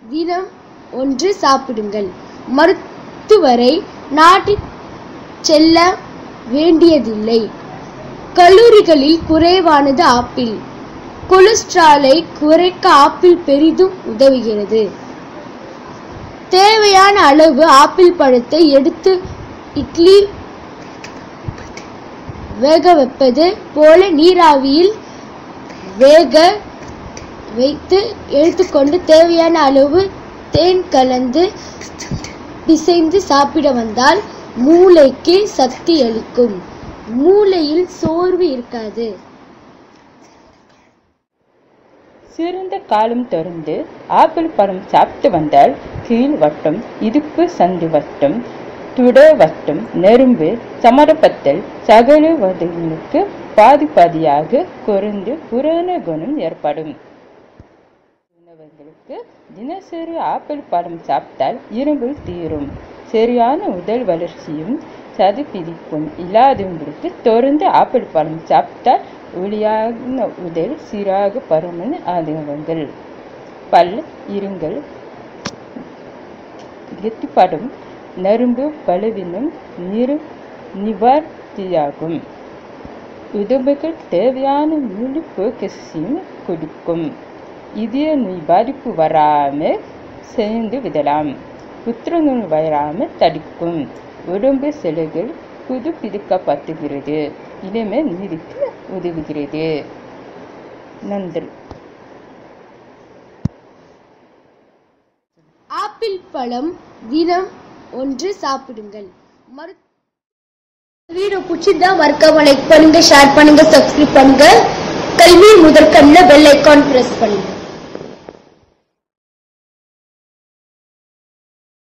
தினம் ஒன்று சாப்பிடுங்கள். மருத்துவரை நாடி செல்ல வேண்டியதில்லை. கலோரிகளில் குறைவானது ஆப்பிள். கொலஸ்ட்ராலை குறைக்க ஆப்பிள் பெரிதும் உதவுகிறது. தேவையான அளவு ஆப்பிள் பழத்தை எடுத்து இட்லி வேக வைப்பது போல நீராவியில் வேக வைத்து எடுத்துக்கொண்டு தேவையான அளவு தேன் கலந்து பிசைந்து சாப்பிட வந்தால் மூளைக்கு சக்தி அளிக்கும். மூளையில் சோர்வு இருக்காது. சிறந்த காலம் தொடர்ந்து ஆப்பிள் பழம் சாப்பிட்டு வந்தால் கீழ் வட்டம், இடுப்பு சந்து வட்டம், துட வட்டம், நெரும்பு, சமரப்பத்தல் சகலவதைகளுக்கு பாதியாக குறைந்து புராண குணம் ஏற்படும். உணவர்களுக்கு தினசரி ஆப்பிள் பழம் சாப்பிட்டால் இரும்பு தீரும். சரியான உடல் வளர்ச்சியும் சது பிடிப்பும் இல்லாதவங்களுக்கு தொடர்ந்து ஆப்பிள் பழம் சாப்பிட்டால் ஒளியான உடல் சீராக பருமன் ஆதவங்கள். பல் இருங்கள் கெட்டிப்படும். நரம்பு பலவீனம் நிவார்த்தியாகும். உடம்புகள் தேவையான முழு போக்கஸையும் கொடுக்கும். இதய நோய் பாதிப்பு வராமல் சேர்ந்து விடலாம். புற்றுநோய் வராமல் தடுக்கும். உடம்பு செல்கள் புதுப்பிடிக்கப்படுகிறது. இளமை நீடிக்க உதவுகிறது. நன்றி. ஆப்பிள் பழம் தினம் ஒன்று சாப்பிடுங்கள். வீடியோ பிடிச்சிருந்தா மறக்காம லைக் பண்ணுங்க, ஷேர் பண்ணுங்க, சப்ஸ்கிரைப் பண்ணுங்க. கல்வி முதற்கண்ணில் பெல் ஐகான் பிரஸ் பண்ணுங்க.